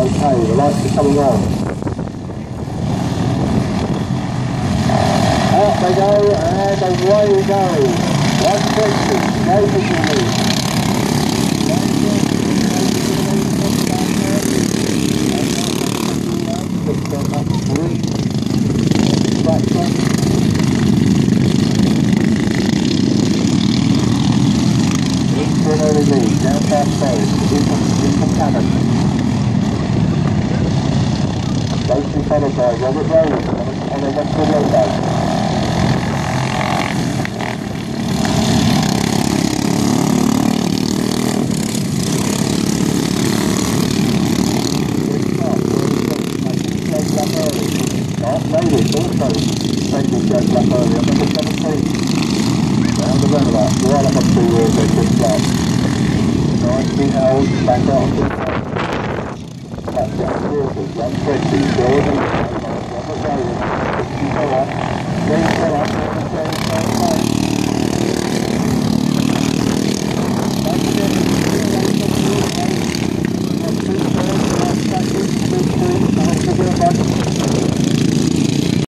Okay, the lights are coming on. Out they go, and away we go. 120, no visual. Early lead, down South Road, into Cabin. Closely followed by Robert Rowland on a Westwood Road. Ladies also taking Jack Black early on number 17. Round the roundabout, right up on 2 wheels, they could start. Nicely held, back out to the top. Back down quarters, 120, Jordan.